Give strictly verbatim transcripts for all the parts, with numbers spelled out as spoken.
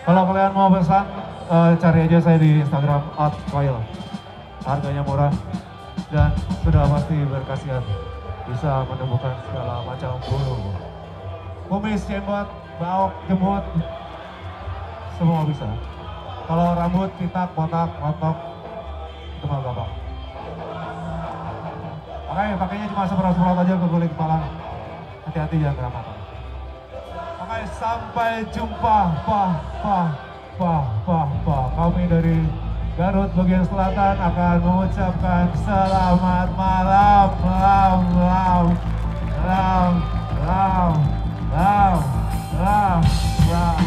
Kalau kalian mau pesan, uh, cari aja saya di Instagram at coil. Harganya murah dan sudah pasti berkhasiat. Bisa menemukan segala macam bulu. Kumis, jenggot, baok, jemut, semua bisa. Kalau rambut, pitak, botak, montok, itu mah gampang. Oke, pakainya cuma semprot-semprot aja ke kulit kepala. Hati-hati jangan kena mata. Oke, sampai jumpa, pah, pah, pah, pah, pah. Kami dari Garut bagian selatan akan mengucapkan selamat malam, malam, malam, malam, malam, malam, malam, malam.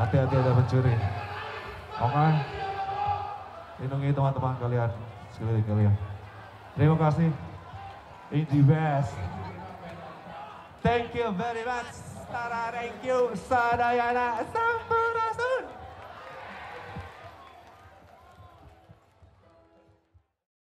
Hati-hati ada pencuri. Oke. Lindungi teman-teman kalian, sekeliling kalian. Terima kasih. In the best. Thank you very much. Tara, thank you. Sadayana. Sampai.